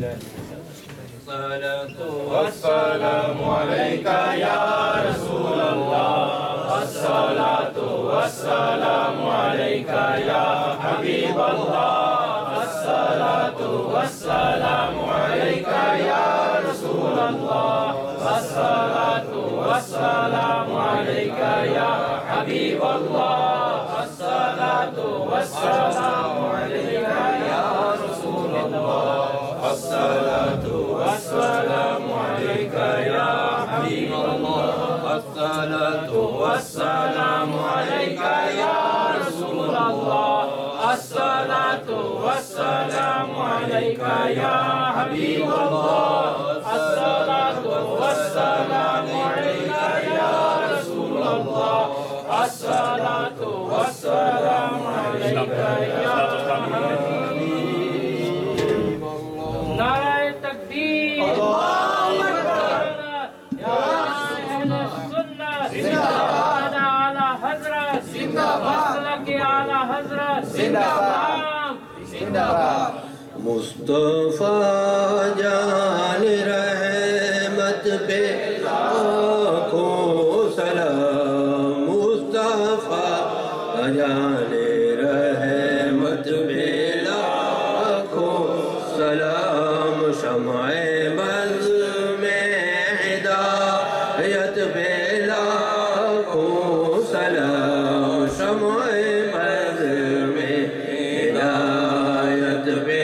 والسلام عليك يا رسول الله الصلاة والسلام عليك يا حبيب الله الصلاة والسلام عليك يا رسول الله الصلاة والسلام عليك يا حبيب الله الصلاة والسلام عليك يا رسول الله الصلاة والسلام عليك يا حبيب الله الصلاة والسلام عليك يا رسول الله الصلاة والسلام عليك يا حبيب الله الصلاة والسلام عليك يا رسول الله الصلاة والسلام عليك يا حبيب الله. نعرہ تکبیر، اللہ اکبر، یا اہل سنت زندہ باد، اعلی حضرت زندہ باد، مسلک اعلی حضرت زندہ باد، زندہ باد. مصطفیٰ جان رحمت پہ لاکھوں سلام، مصطفیٰ جان رحمت پہ لاکھوں سلام، شمع بز میں ہدایت پہ لاکھوں سلام، شمع بز میں ہدایت پہ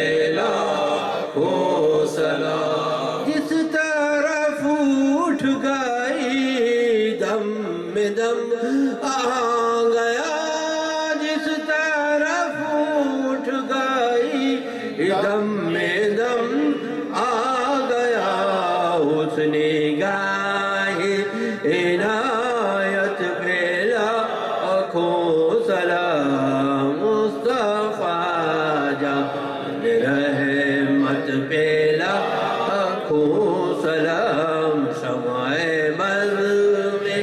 سلام. جس طرف اٹھ گئی دم میں دم آ گیا، جس طرف اٹھ گئی دم میں دم آ گیا، اس نگاہ عنایت پہ لاکھوں سلام، مصطفیٰ جان رحمت پہ لاکھوں سلام، شمع بز میں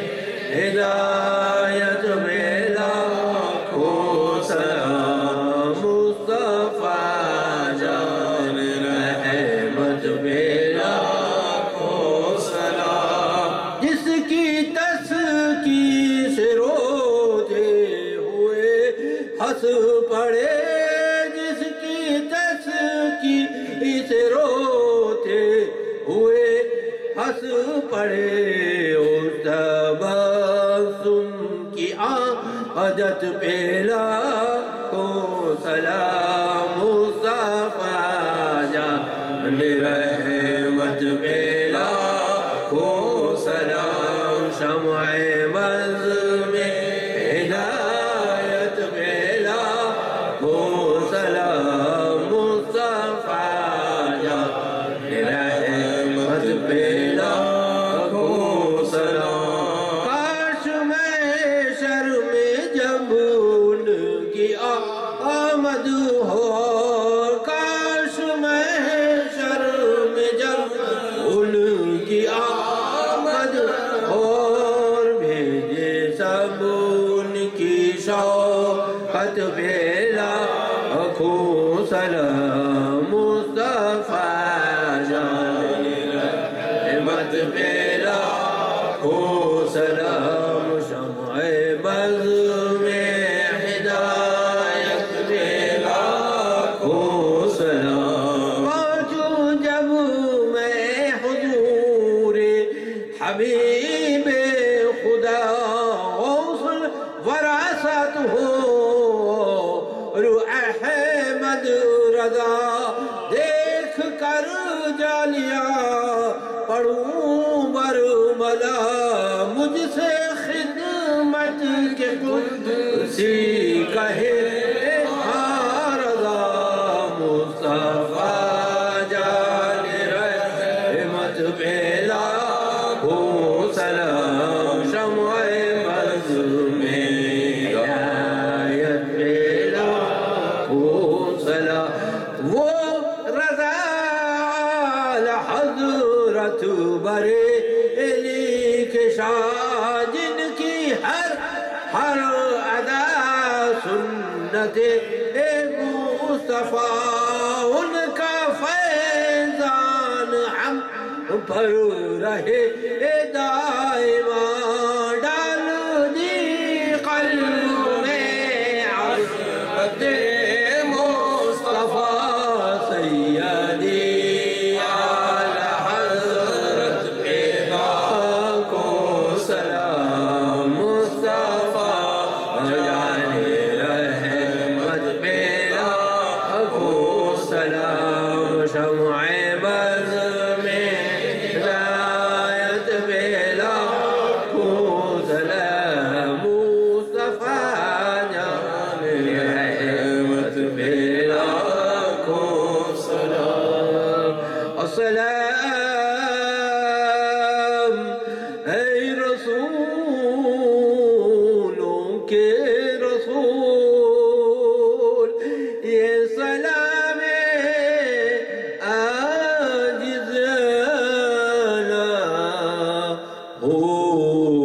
ہدایت پہ لاکھوں سلام، مصطفیٰ جان رحمت پہ لاکھوں سلام. جس کی تسکی سے روتے ہوئے ہنس پڑے، جس کی تسکی سے روتے ہوئے ہنس پڑے، اس تبسم کی عادت پہ لاکھوں سلام، مصطفیٰ جان رحمت پہ لاکھوں سلام، شمع بز میں ہدایت پہ لاکھوں سلام، مصطفیٰ جان رحمت پہ لاکھوں سلام. کاش محشر میں جب ان کی آمد ہو، کاش محشر میں جب ان کی آمد ہو، بھیجے سب ان کی شوقت پہ لاکھوں سلام، مصطفیٰ جان رحمت پہ لاکھوں سلام، شمع بز میں ہدایت پہ لاکھوں سلام. پہنچوں جب میں حضور حبیب خدا، غوث وراثت ہو احمد رضا، دیکھ کر جالیا پڑھوں برملا، مجھ سے خدمت کے قدسی کہے رضا، مصطفیٰ جان رحمت پہ لاکھوں سلام، شمع بز میں ہدایت پہ لاکھوں سلام. وہ رضا حضرت بریلی کے شاہ، جن کی ہر ادا سنت مصطفیٰ، ان کا فیضان پر رہے دائما ڈال دی قلب میں عظمت مصطفیٰ سیدی اعلی حضرت پیدا کو سلام مصطفیٰ جانے رحمت پیدا کو سلام شمع بز میں ہدایت پیدا کو سلام مصطفیٰ جانے رحمت پیدا کو سلام السلام اے رسولوں کے رسول یہ سلام عاجزانہ ہو